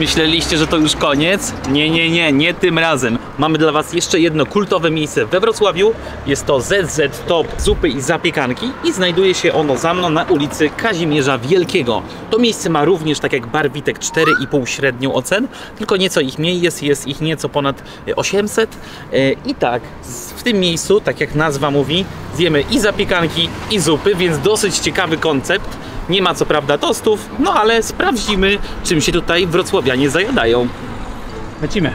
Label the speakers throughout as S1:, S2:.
S1: Myśleliście, że to już koniec? Nie tym razem. Mamy dla Was jeszcze jedno kultowe miejsce we Wrocławiu. Jest to ZZ Top Zupy i Zapiekanki i znajduje się ono za mną na ulicy Kazimierza Wielkiego. To miejsce ma również, tak jak bar Witek, 4,5 średnią ocen, tylko nieco ich mniej jest ich nieco ponad 800. I tak, w tym miejscu, tak jak nazwa mówi, zjemy i zapiekanki, i zupy, więc dosyć ciekawy koncept. Nie ma co prawda tostów, no ale sprawdzimy, czym się tutaj wrocławianie zajadają.
S2: Lecimy.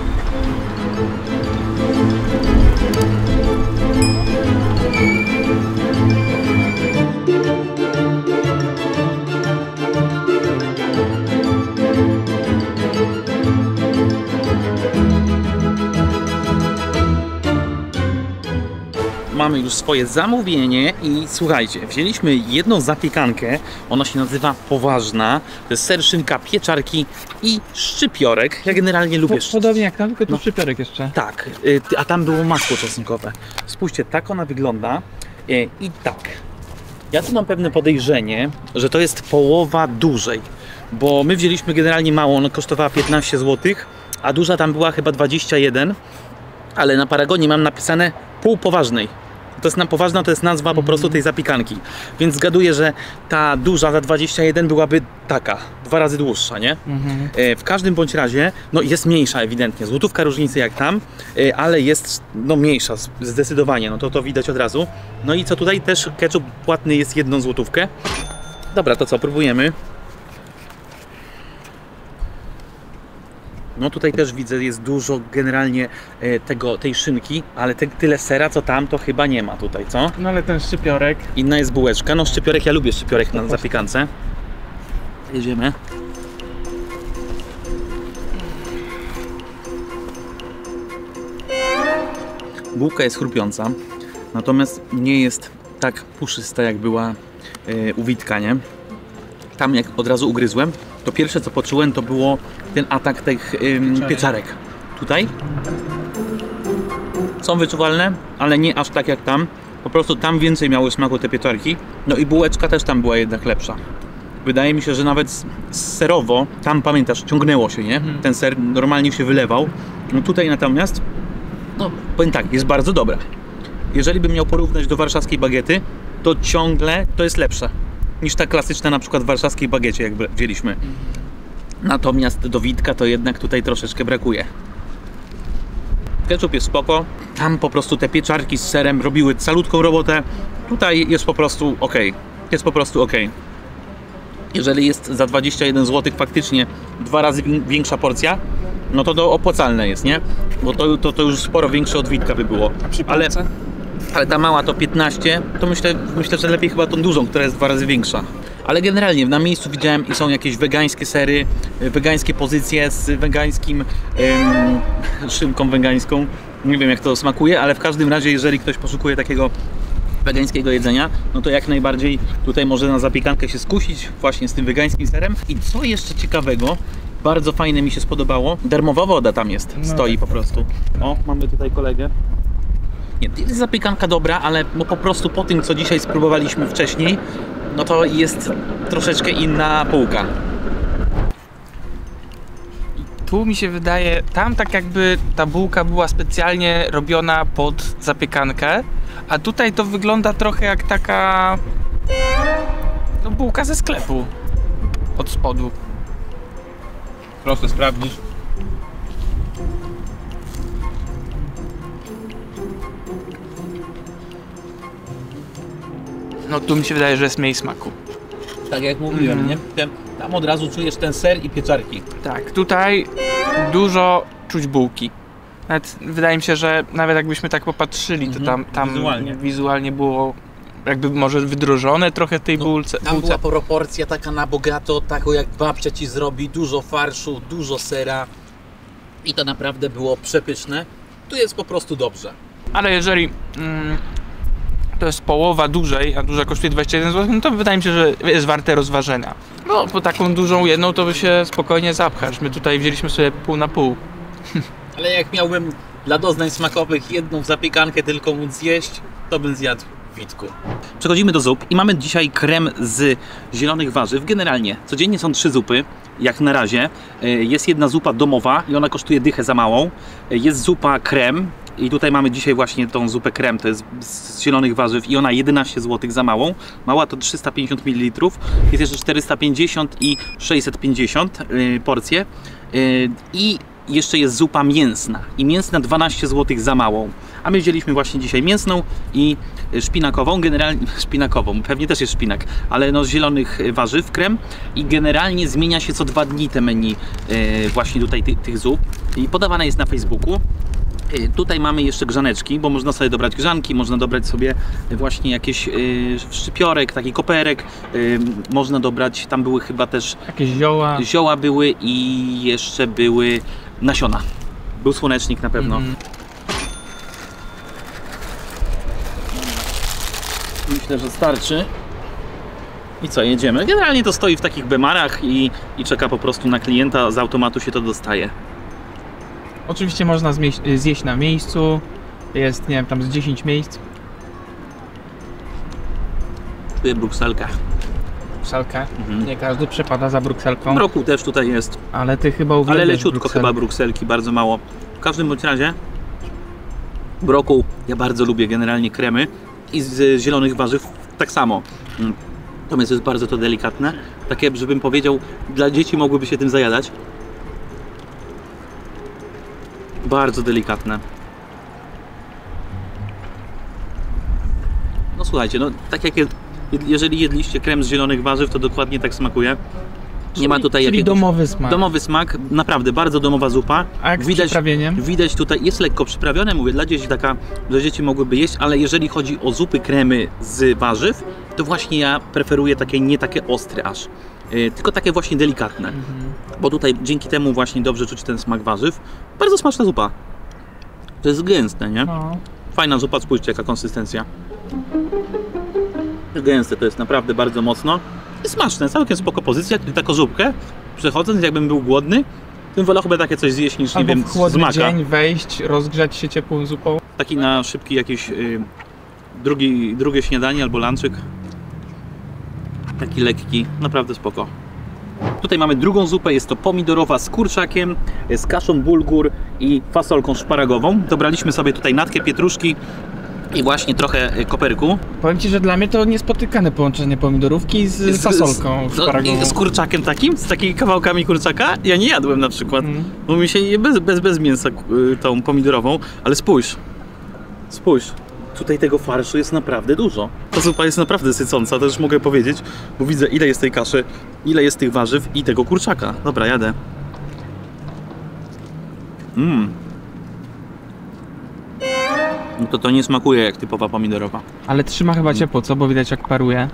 S1: Mamy już swoje zamówienie i słuchajcie, wzięliśmy jedną zapiekankę, ona się nazywa Poważna, to jest ser, szynka, pieczarki i szczypiorek. Ja generalnie lubię
S2: Podobnie jak tam, tylko tu szczypiorek jeszcze.
S1: Tak, a tam było masło czosnkowe. Spójrzcie, tak ona wygląda i tak. Ja tu mam pewne podejrzenie, że to jest połowa dużej, bo my wzięliśmy generalnie mało, ona kosztowała 15 zł, a duża tam była chyba 21, ale na paragonie mam napisane pół poważnej. To jest poważna, to jest nazwa po prostu tej zapiekanki. Więc zgaduję, że ta duża za 21 byłaby taka, 2 razy dłuższa, nie? W każdym bądź razie, no jest mniejsza ewidentnie, złotówka różnicy jak tam, ale jest no mniejsza zdecydowanie, no to widać od razu. No i co tutaj też ketchup płatny jest 1 złotówkę. Dobra, to co, próbujemy. No tutaj też widzę, jest dużo generalnie tej szynki, ale tyle sera co tam to chyba nie ma tutaj, co?
S2: No ale ten szczypiorek.
S1: Inna jest bułeczka, no szczypiorek, ja lubię szczypiorek na zapiekance. Jedziemy. Bułka jest chrupiąca, natomiast nie jest tak puszysta jak była u Witka, nie? Tam jak od razu ugryzłem, to pierwsze co poczułem to było ten atak tych pieczarek. Tutaj są wyczuwalne, ale nie aż tak jak tam. Po prostu tam więcej miały smaku te pieczarki. No i bułeczka też tam była jednak lepsza. Wydaje mi się, że nawet serowo, tam pamiętasz, ciągnęło się, nie? Ten ser normalnie się wylewał. No tutaj natomiast, no powiem tak, jest bardzo dobra. Jeżeli bym miał porównać do warszawskiej bagiety, to ciągle to jest lepsze niż ta klasyczna na przykład warszawskiej bagiecie, jak wzięliśmy. Natomiast do Witka to jednak tutaj troszeczkę brakuje. Ketchup jest spoko. Tam po prostu te pieczarki z serem robiły calutką robotę. Tutaj jest po prostu ok. Jest po prostu ok. Jeżeli jest za 21 zł faktycznie 2 razy większa porcja, no to opłacalne jest, nie? Bo to już sporo większe od Witka by było. Ale ta mała to 15, to myślę, że lepiej chyba tą dużą, która jest 2 razy większa. Ale generalnie na miejscu widziałem i są jakieś wegańskie sery, wegańskie pozycje z wegańskim szynką wegańską. Nie wiem jak to smakuje, ale w każdym razie jeżeli ktoś poszukuje takiego wegańskiego jedzenia, no to jak najbardziej tutaj może na zapiekankę się skusić właśnie z tym wegańskim serem. I co jeszcze ciekawego, bardzo fajne mi się spodobało, darmowa woda tam jest, stoi po prostu. O, mamy tutaj kolegę. Nie, to jest zapiekanka dobra, ale po prostu po tym, co dzisiaj spróbowaliśmy wcześniej, no to jest troszeczkę inna półka.
S3: Tu mi się wydaje, tam tak jakby ta bułka była specjalnie robiona pod zapiekankę, a tutaj to wygląda trochę jak taka no, bułka ze sklepu od spodu.
S1: Proszę sprawdzić.
S3: No tu mi się wydaje, że jest mniej smaku.
S1: Tak jak mówiłem, nie? Tam od razu czujesz ten ser i pieczarki.
S3: Tak, tutaj dużo czuć bułki. Nawet, wydaje mi się, że nawet jakbyśmy tak popatrzyli, to tam wizualnie było jakby może wydrożone trochę w tej bułce.
S1: Tam była proporcja taka na bogato, taką jak babcia ci zrobi, dużo farszu, dużo sera i to naprawdę było przepyszne. Tu jest po prostu dobrze.
S3: Ale jeżeli to jest połowa dużej, a duża kosztuje 21 zł, no to wydaje mi się, że jest warte rozważenia. No, po taką dużą jedną to by się spokojnie zapchasz. My tutaj wzięliśmy sobie pół na pół.
S1: Ale jak miałbym dla doznań smakowych jedną zapiekankę tylko móc zjeść, to bym zjadł Witku. Przechodzimy do zup i mamy dzisiaj krem z zielonych warzyw. Generalnie codziennie są 3 zupy, jak na razie. Jest jedna zupa domowa i ona kosztuje dychę za małą. Jest zupa krem i tutaj mamy dzisiaj właśnie tą zupę krem, to jest z zielonych warzyw i ona 11 zł za małą. Mała to 350 ml. Jest jeszcze 450 i 650 porcje. I jeszcze jest zupa mięsna i mięsna 12 zł za małą. A my wzięliśmy właśnie dzisiaj mięsną i szpinakową, generalnie szpinakową, pewnie też jest szpinak, ale no z zielonych warzyw krem i generalnie zmienia się co 2 dni te menu właśnie tutaj tych zup i podawane jest na Facebooku. Tutaj mamy jeszcze grzaneczki, bo można sobie dobrać grzanki, można dobrać sobie właśnie jakieś szczypiorek, taki koperek, można dobrać, tam były chyba też
S2: Jakieś zioła.
S1: Zioła były i jeszcze były nasiona. Był słonecznik na pewno. Myślę, że starczy. I co, jedziemy? Generalnie to stoi w takich bemarach i czeka po prostu na klienta, z automatu się to dostaje.
S2: Oczywiście można zjeść na miejscu. Jest, nie wiem, tam z 10 miejsc.
S1: Czuję brukselkę.
S2: Brukselkę. Nie każdy przepada za brukselką.
S1: Mroku też tutaj jest.
S2: Ale ty chyba uwielbiasz
S1: Ale leciutko
S2: brukselkę.
S1: chyba brukselki, bardzo mało. W każdym bądź razie brokuł ja bardzo lubię generalnie kremy i z zielonych warzyw tak samo. Natomiast jest bardzo to delikatne. Takie, żebym powiedział, dla dzieci mogłyby się tym zajadać. Bardzo delikatne. No słuchajcie, no tak jak jeżeli jedliście krem z zielonych warzyw, to dokładnie tak smakuje. Nie ma tutaj
S2: Czyli
S1: jakiegoś...
S2: domowy smak.
S1: Domowy smak, naprawdę bardzo domowa zupa.
S2: A jak z przyprawieniem?
S1: Widać tutaj, jest lekko przyprawione, mówię, dla dzieci taka, że dzieci mogłyby jeść, ale jeżeli chodzi o zupy, kremy z warzyw, to właśnie ja preferuję takie, nie takie ostre aż, tylko takie właśnie delikatne. Bo tutaj dzięki temu właśnie dobrze czuć ten smak warzyw. Bardzo smaczna zupa. To jest gęste, nie?
S2: No.
S1: Fajna zupa, spójrzcie jaka konsystencja. Gęste to jest naprawdę bardzo mocno. I smaczne, całkiem spoko pozycja. Taką zupkę, przechodząc, jakbym był głodny, to bym wolał chyba takie coś zjeść niż,
S2: Albo
S1: nie wiem,
S2: w
S1: z
S2: chłodny
S1: maka.
S2: dzień wejść, rozgrzać się ciepłą zupą.
S1: Taki na szybki jakiś drugie śniadanie albo lunchek. Taki lekki, naprawdę spoko. Tutaj mamy drugą zupę, jest to pomidorowa z kurczakiem, z kaszą bulgur i fasolką szparagową. Dobraliśmy sobie tutaj natkę pietruszki i właśnie trochę koperku.
S2: Powiem ci, że dla mnie to niespotykane połączenie pomidorówki z fasolką szparagową.
S1: Z kurczakiem takim? Z takimi kawałkami kurczaka? Ja nie jadłem na przykład, bo mi się je bez mięsa tą pomidorową, ale spójrz. Tutaj tego farszu jest naprawdę dużo. Ta zupa jest naprawdę sycąca, to już mogę powiedzieć, bo widzę ile jest tej kaszy, ile jest tych warzyw i tego kurczaka. Dobra, jadę. No to nie smakuje jak typowa pomidorowa.
S2: Ale trzyma chyba ciepło, co? Bo widać jak paruje.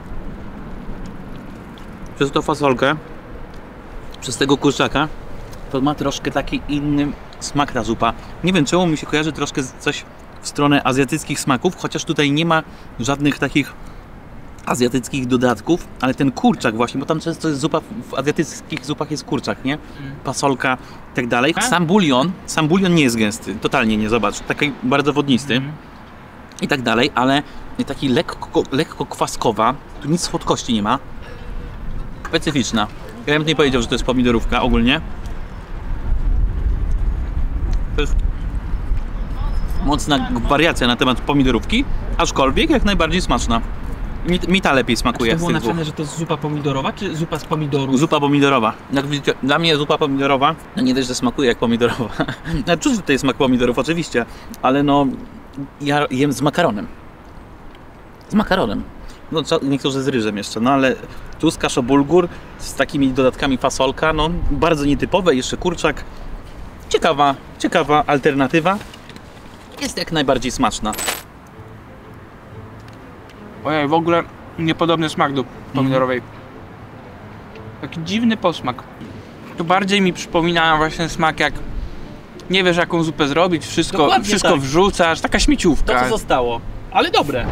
S1: Przez tą fasolkę, przez tego kurczaka, to ma troszkę taki inny smak ta zupa. Nie wiem czemu mi się kojarzy troszkę coś w stronę azjatyckich smaków, chociaż tutaj nie ma żadnych takich azjatyckich dodatków, ale ten kurczak właśnie, bo tam często jest zupa, w azjatyckich zupach jest kurczak, nie? Pasolka i tak dalej. Sam bulion nie jest gęsty, totalnie nie, zobacz, taki bardzo wodnisty i tak dalej, ale taki lekko kwaskowa, tu nic słodkości nie ma. Specyficzna. Ja bym nie powiedział, że to jest pomidorówka ogólnie. To jest mocna wariacja na temat pomidorówki, aczkolwiek jak najbardziej smaczna. Mi ta lepiej smakuje
S2: To
S1: z
S2: było
S1: tych dwóch.
S2: napisane, że to jest zupa pomidorowa, czy zupa z pomidorów?
S1: Zupa pomidorowa. Jak widzicie, dla mnie zupa pomidorowa, no nie dość, że smakuje jak pomidorowa. No, czuć, że tutaj jest smak pomidorów oczywiście, ale no ja jem z makaronem. Z makaronem. No niektórzy z ryżem jeszcze, no ale tu z kaszą bulgur, z takimi dodatkami fasolka, no bardzo nietypowe, jeszcze kurczak. Ciekawa alternatywa. Jest jak najbardziej smaczna.
S3: Ojej, w ogóle niepodobny smak do pomidorowej. Taki dziwny posmak. To bardziej mi przypomina właśnie smak jak nie wiesz jaką zupę zrobić, wszystko
S1: tak.
S3: wrzucasz, taka śmieciówka.
S1: To co zostało, ale dobre.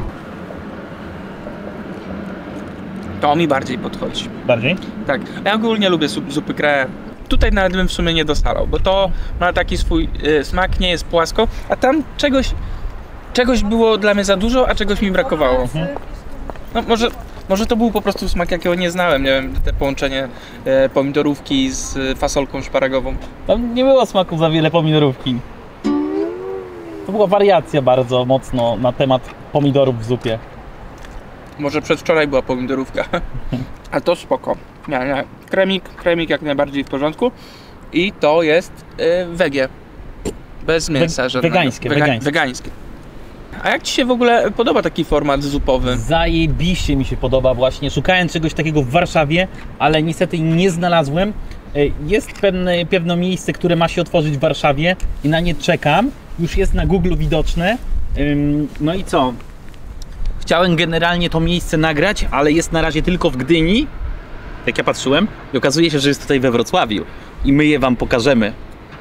S3: To mi bardziej podchodzi.
S1: Bardziej?
S3: Tak, ja ogólnie lubię zupy krem. Tutaj nawet bym w sumie nie dosalał, bo to ma taki swój smak, nie jest płasko, a tam czegoś czegoś było dla mnie za dużo, a czegoś mi brakowało. No może to był po prostu smak, jakiego nie znałem, nie wiem, te połączenie pomidorówki z fasolką szparagową.
S1: Tam nie było smaku za wiele pomidorówki. To była wariacja bardzo mocno na temat pomidorów w zupie.
S3: Może przedwczoraj była pomidorówka, a to spoko. Nie. Kremik jak najbardziej w porządku i to jest wegie. Bez mięsa żadnego. Wegańskie. A jak Ci się w ogóle podoba taki format zupowy?
S1: Zajebiście mi się podoba właśnie. Szukałem czegoś takiego w Warszawie, ale niestety nie znalazłem. Jest pewne miejsce, które ma się otworzyć w Warszawie i na nie czekam. Już jest na Google widoczne. No i co? Chciałem generalnie to miejsce nagrać, ale jest na razie tylko w Gdyni. Jak ja patrzyłem i okazuje się, że jest tutaj we Wrocławiu. I my je Wam pokażemy.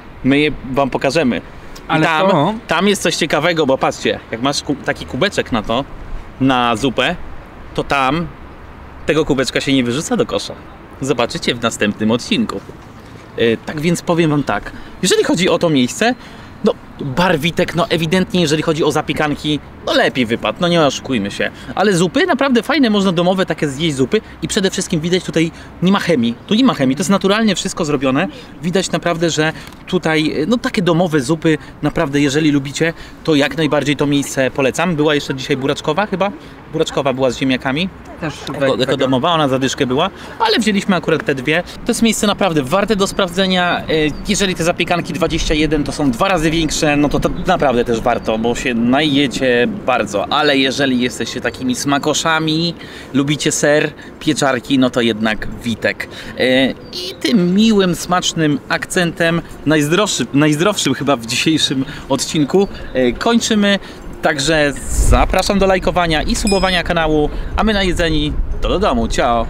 S3: Ale
S1: tam jest coś ciekawego, bo patrzcie, jak masz taki kubeczek na zupę, to tam tego kubeczka się nie wyrzuca do kosza. Zobaczycie w następnym odcinku. Tak więc powiem Wam tak, jeżeli chodzi o to miejsce, no Barwitek, no ewidentnie jeżeli chodzi o zapiekanki, no lepiej wypadł, no nie oszukujmy się. Ale zupy naprawdę fajne, można domowe takie zjeść zupy i przede wszystkim widać tutaj nie ma chemii. Tu nie ma chemii, to jest naturalnie wszystko zrobione. Widać naprawdę, że tutaj, no takie domowe zupy, naprawdę jeżeli lubicie, to jak najbardziej to miejsce polecam. Była jeszcze dzisiaj buraczkowa chyba? Buraczkowa była z ziemniakami.
S3: też
S1: Jako domowa, ona za dyszkę była, ale wzięliśmy akurat te dwie. To jest miejsce naprawdę warte do sprawdzenia. Jeżeli te zapiekanki 21 to są 2 razy większe, no to naprawdę też warto, bo się najecie bardzo. Ale jeżeli jesteście takimi smakoszami, lubicie ser, pieczarki, no to jednak Witek. I tym miłym, smacznym akcentem, najzdrowszym chyba w dzisiejszym odcinku, kończymy. Także zapraszam do lajkowania i subowania kanału, a my najedzeni to do domu. Ciao!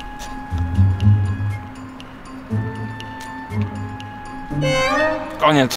S3: Koniec.